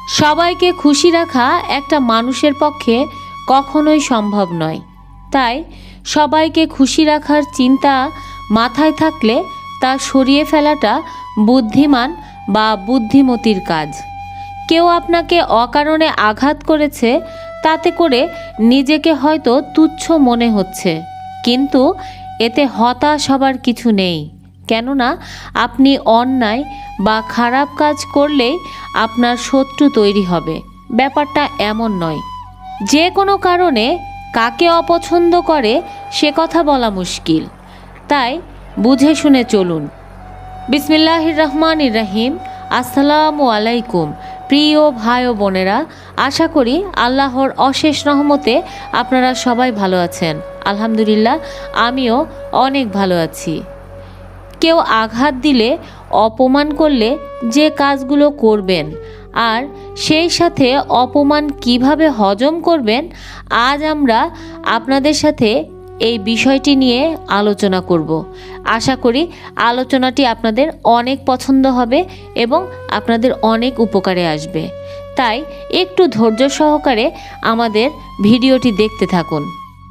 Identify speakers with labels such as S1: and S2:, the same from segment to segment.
S1: সবাইকে খুশি রাখা একটা মানুষের পক্ষে কখনোই সম্ভব নয়। তাই সবাইকে খুশি রাখার চিন্তা মাথায় থাকলে তা সরিয়ে ফেলাটা বুদ্ধিমান বা বুদ্ধিমতীর কাজ। কেউ আপনাকে অকারণে আঘাত করেছে, তাতে করে নিজেকে হয়তো তুচ্ছ মনে হচ্ছে, কিন্তু এতে হতাশ হবার কিছু নেই। কেননা আপনি অন্যায় বা খারাপ কাজ করলেই আপনার শত্রু তৈরি হবে, ব্যাপারটা এমন নয়। যে কোনো কারণে কাকে অপছন্দ করে সে কথা বলা মুশকিল, তাই বুঝে শুনে চলুন। বিসমিল্লাহির রহমানির রহিম। আসসালামু আলাইকুম প্রিয় ভাই ও বোনেরা, আশা করি আল্লাহর অশেষ রহমতে আপনারা সবাই ভালো আছেন। আলহামদুলিল্লাহ, আমিও অনেক ভালো আছি। কেউ আঘাত দিলে, অপমান করলে যে কাজগুলো করবেন আর সেই সাথে অপমান কিভাবে হজম করবেন, আজ আমরা আপনাদের সাথে এই বিষয়টি নিয়ে আলোচনা করব। আশা করি আলোচনাটি আপনাদের অনেক পছন্দ হবে এবং আপনাদের অনেক উপকারে আসবে। তাই একটু ধৈর্য সহকারে আমাদের ভিডিওটি দেখতে থাকুন।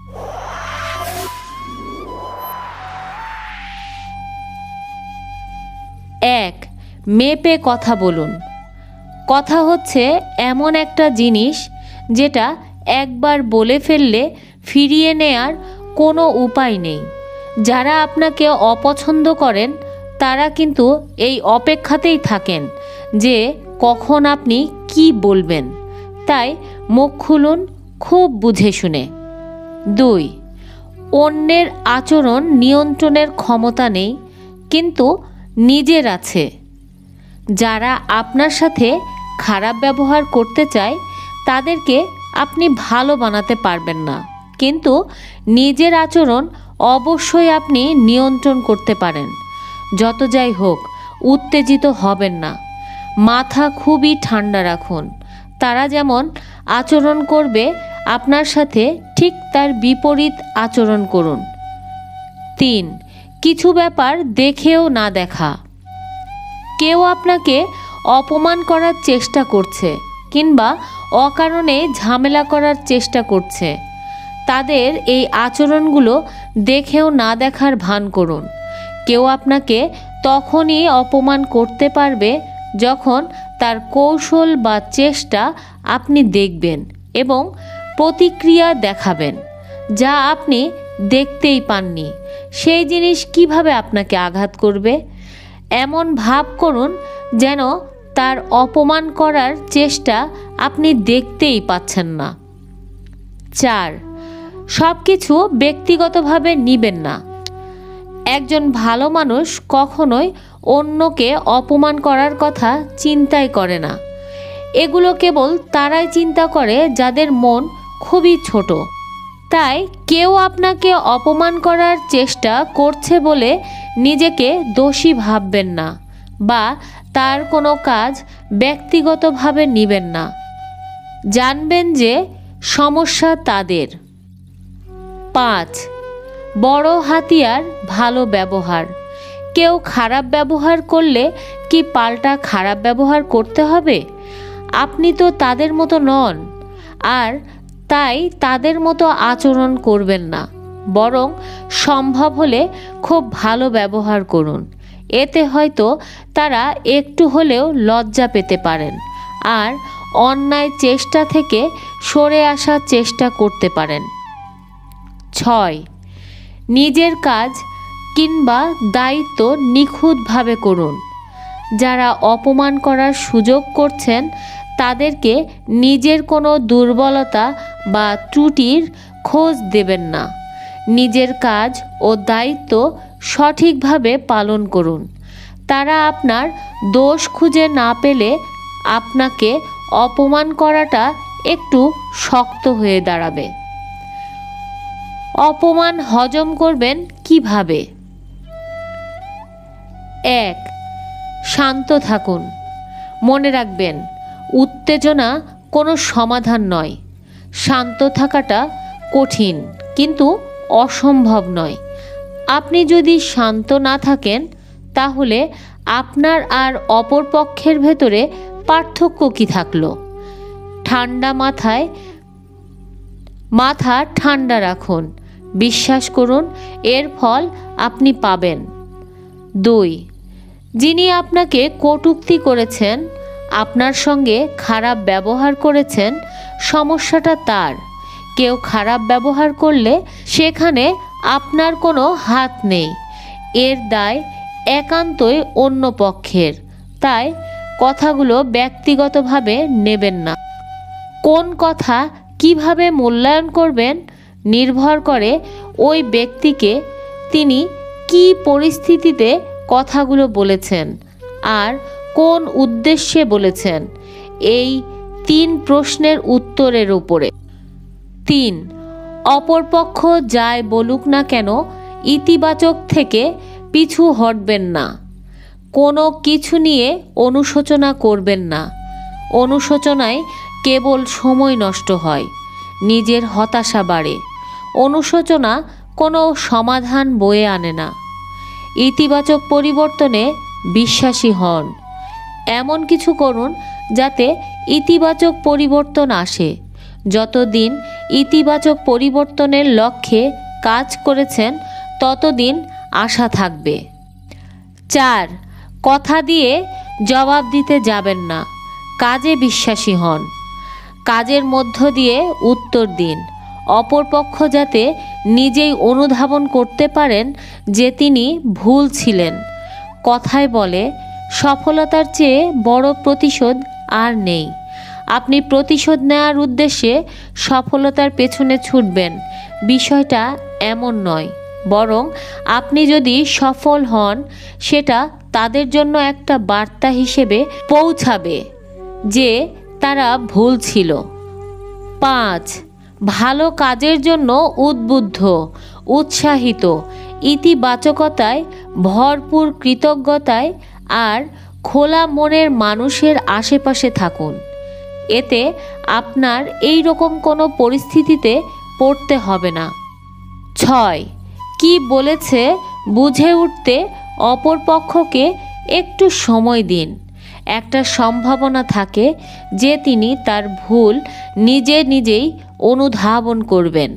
S1: 1. মেপে কথা বলুন। কথা হচ্ছে এমন একটা জিনিস যেটা একবার বলে ফেললে ফিরিয়ে নেয়ার কোনো উপায় নেই। যারা আপনাকে অপছন্দ করেন তারা কিন্তু এই অপেক্ষাতেই থাকেন যে কখন আপনি কি বলবেন। তাই মুখ খুলুন খুব বুঝে শুনে। 2. অন্যের আচরণ নিয়ন্ত্রণের ক্ষমতা নেই, কিন্তু নিজের আছে। যারা আপনার সাথে খারাপ ব্যবহার করতে চায় তাদেরকে আপনি ভালো বানাতে পারবেন না, কিন্তু নিজের আচরণ অবশ্যই আপনি নিয়ন্ত্রণ করতে পারেন। যত যাই হোক, উত্তেজিত হবেন না, মাথা খুবই ঠান্ডা রাখুন। তারা যেমন আচরণ করবে আপনার সাথে, ঠিক তার বিপরীত আচরণ করুন। 3. কিছু ব্যাপার দেখেও না দেখা। কেউ আপনাকে অপমান করার চেষ্টা করছে কিংবা অকারণে ঝামেলা করার চেষ্টা করছে, তাদের এই আচরণগুলো দেখেও না দেখার ভান করুন। কেউ আপনাকে তখনই অপমান করতে পারবে যখন তার কৌশল বা চেষ্টা আপনি দেখবেন এবং প্রতিক্রিয়া দেখাবেন, যা আপনি দেখতেই পাননি। সেই জিনিস কিভাবে আপনাকে আঘাত করবে, এমন ভাব করুন যেন তার অপমান করার চেষ্টা আপনি দেখতেই পাচ্ছেন না। 4. সব কিছু ব্যক্তিগতভাবে নিবেন না। একজন ভালো মানুষ কখনোই অন্যকে অপমান করার কথা চিন্তাই করে না। এগুলো কেবল তারাই চিন্তা করে যাদের মন খুবই ছোট। তাই কেউ আপনাকে অপমান করার চেষ্টা করছে বলে নিজেকে দোষী ভাববেন না বা তার কোনো কাজ ব্যক্তিগতভাবে নেবেন না। জানবেন যে সমস্যা তাদের। 5. বড় হাতিয়ার ভালো ব্যবহার। কেউ খারাপ ব্যবহার করলে কি পাল্টা খারাপ ব্যবহার করতে হবে? আপনি তো তাদের মতো নন, আর তাই তাদের মতো আচরণ করবেন না। বরং সম্ভব হলে খুব ভালো ব্যবহার করুন। এতে হয়তো তারা একটু হলেও লজ্জা পেতে পারেন আর অন্যায় চেষ্টা থেকে সরে আসার চেষ্টা করতে পারেন। 6. নিজের কাজ কিংবা দায়িত্ব নিখুঁতভাবে করুন। যারা অপমান করার সুযোগ করছেন তাদেরকে নিজের কোনো দুর্বলতা বা ত্রুটির খোঁজ দেবেন না। নিজের কাজ ও দায়িত্ব সঠিকভাবে পালন করুন। তারা আপনার দোষ খুঁজে না পেলে আপনাকে অপমান করাটা একটু শক্ত হয়ে দাঁড়াবে। অপমান হজম করবেন কিভাবে? 1. শান্ত থাকুন। মনে রাখবেন, উত্তেজনা কোনো সমাধান নয়। শান্ত থাকাটা কঠিন, কিন্তু অসম্ভব নয়। আপনি যদি শান্ত না থাকেন তাহলে আপনার আর অপর পক্ষের ভেতরে পার্থক্য কি থাকলো? মাথা ঠান্ডা রাখুন। বিশ্বাস করুন, এর ফল আপনি পাবেন। 2, যিনি আপনাকে কটূক্তি করেছেন, আপনার সঙ্গে খারাপ ব্যবহার করেছেন, সমস্যাটা তার। কেউ খারাপ ব্যবহার করলে সেখানে আপনার কোনো হাত নেই। এর দায় একান্তই অন্য পক্ষের। তাই কথাগুলো ব্যক্তিগতভাবে নেবেন না। কোন কথা কিভাবে মূল্যায়ন করবেন নির্ভর করে ওই ব্যক্তিকে তিনি কী পরিস্থিতিতে কথাগুলো বলেছেন আর কোন উদ্দেশ্যে বলেছেন, এই 3 প্রশ্নের উত্তরের উপরে। 3, অপরপক্ষ যাই বলুক না কেন ইতিবাচক থেকে পিছু হটবেন না। কোনো কিছু নিয়ে অনুশোচনা করবেন না। অনুশোচনায় কেবল সময় নষ্ট হয়, নিজের হতাশা বাড়ে। অনুশোচনা কোনো সমাধান বয়ে আনে না। ইতিবাচক পরিবর্তনে বিশ্বাসী হন। এমন কিছু করুন যাতে ইতিবাচক পরিবর্তন আসে। যতদিন ইতিবাচক পরিবর্তনের লক্ষ্যে কাজ করেছেন ততদিন আশা থাকবে। 4, কথা দিয়ে জবাব দিতে যাবেন না। কাজে বিশ্বাসী হন। কাজের মধ্য দিয়ে উত্তর দিন। অপরপক্ষ যাতে নিজেই অনুধাবন করতে পারেন যে তিনি ভুল ছিলেন। কথায় বলে, সফলতার চেয়ে বড় প্রতিশোধ আর নেই। আপনি প্রতিশোধ নেওয়ার উদ্দেশ্যে সফলতার পেছনে ছুটবেন, বিষয়টা এমন নয়। বরং আপনি যদি সফল হন, সেটা তাদের জন্য একটা বার্তা হিসেবে পৌঁছাবে যে তারা ভুল ছিল। 5, ভালো কাজের জন্য উদ্বুদ্ধ, উৎসাহিত, ইতিবাচকতায় ভরপুর কৃতজ্ঞতায় আর খোলা মনের মানুষের আশেপাশে থাকুন। এতে আপনার এই রকম কোনো পরিস্থিতিতে পড়তে হবে না। 6, কি বলেছে বুঝে উঠতে অপর পক্ষকে একটু সময় দিন। একটা সম্ভাবনা থাকে যে তিনি তার ভুল নিজেই অনুধাবন করবেন।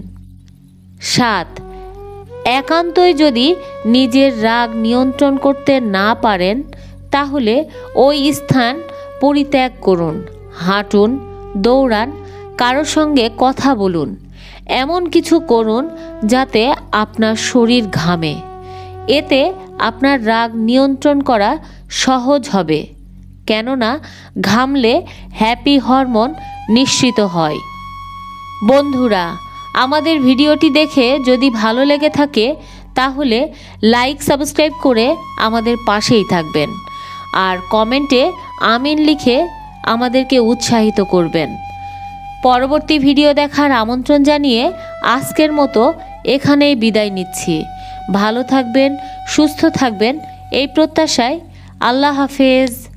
S1: 7, একান্তই যদি নিজের রাগ নিয়ন্ত্রণ করতে না পারেন তাহলে ওই স্থান পরিত্যাগ করুন। হাঁটুন, দৌড়ান, কারো সঙ্গে কথা বলুন। এমন কিছু করুন যাতে আপনার শরীর ঘামে। এতে আপনার রাগ নিয়ন্ত্রণ করা সহজ হবে, কেননা ঘামলে হ্যাপি হরমোন নিঃসৃত হয়। বন্ধুরা, আমাদের ভিডিওটি দেখে যদি ভালো লেগে থাকে তাহলে লাইক, সাবস্ক্রাইব করে আমাদের পাশেই থাকবেন আর কমেন্টে আমিন লিখে আমাদেরকে উৎসাহিত করবেন। পরবর্তী ভিডিও দেখার আমন্ত্রণ জানিয়ে আজকের মতো এখানেই বিদায় নিচ্ছি। ভালো থাকবেন, সুস্থ থাকবেন এই প্রত্যাশায়। আল্লাহ হাফেজ।